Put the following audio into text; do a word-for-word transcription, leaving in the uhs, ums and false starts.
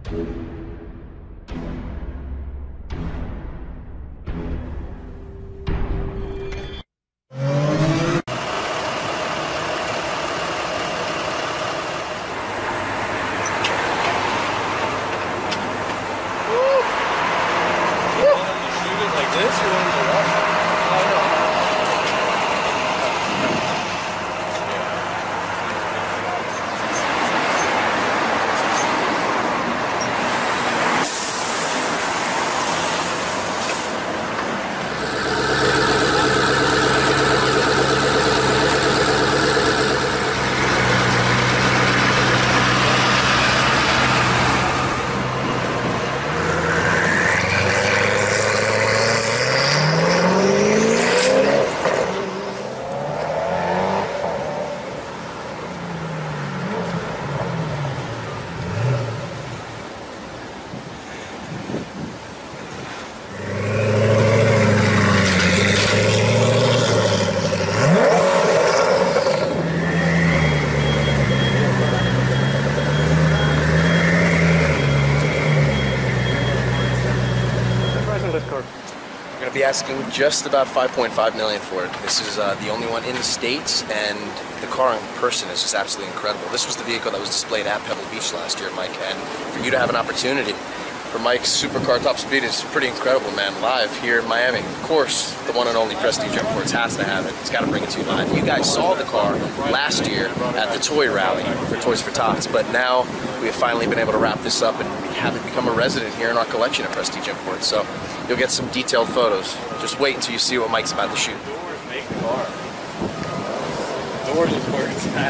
Be asking just about five point five million dollars for it. This is uh, the only one in the States, and the car in person is just absolutely incredible. This was the vehicle that was displayed at Pebble Beach last year, Mike, and for you to have an opportunity for Mike's Supercar Top Speed is pretty incredible, man. Live here in Miami. Of course, the one and only Prestige Imports has to have it. It's got to bring it to you live. You guys saw the car last year at the Toy Rally for Toys for Tots, but now we have finally been able to wrap this up and have it become a resident here in our collection at Prestige Imports. So you'll get some detailed photos. Just wait until you see what Mike's about to shoot. Doors make the car. Doors is where it's at.